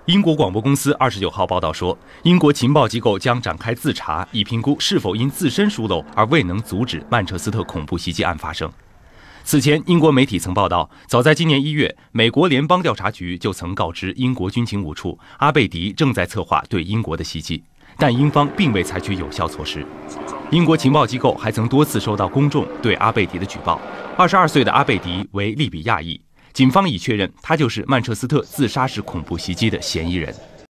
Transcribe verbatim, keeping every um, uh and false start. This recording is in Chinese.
英国广播公司二十九号报道说，英国情报机构将展开自查，以评估是否因自身疏漏而未能阻止曼彻斯特恐怖袭击案发生。此前，英国媒体曾报道，早在今年一月，美国联邦调查局就曾告知英国军情五处，阿贝迪正在策划对英国的袭击，但英方并未采取有效措施。英国情报机构还曾多次收到公众对阿贝迪的举报。二十二岁的阿贝迪为利比亚裔，警方已确认他就是曼彻斯特自杀式恐怖袭击的嫌疑人。